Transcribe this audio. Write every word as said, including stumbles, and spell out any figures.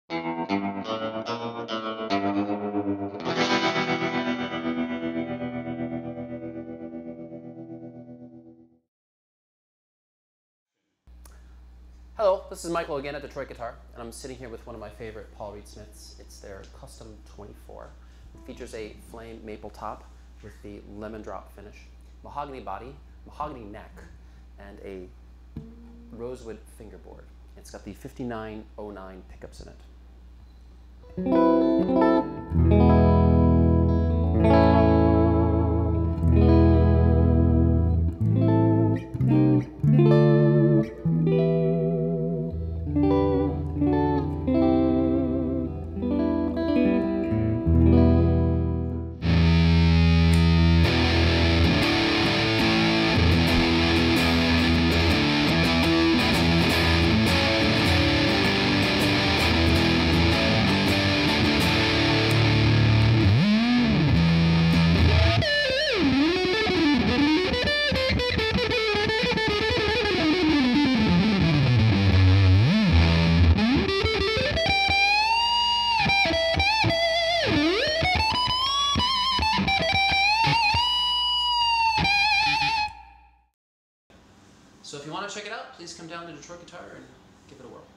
Hello, this is Michael again at Detroit Guitar, and I'm sitting here with one of my favorite Paul Reed Smiths. It's their Custom twenty-four. It features a flame maple top with the lemon drop finish, mahogany body, mahogany neck, and a rosewood fingerboard. It's got the fifty-nine oh nine pickups in it. So if you want to check it out, please come down to Detroit Guitar and give it a whirl.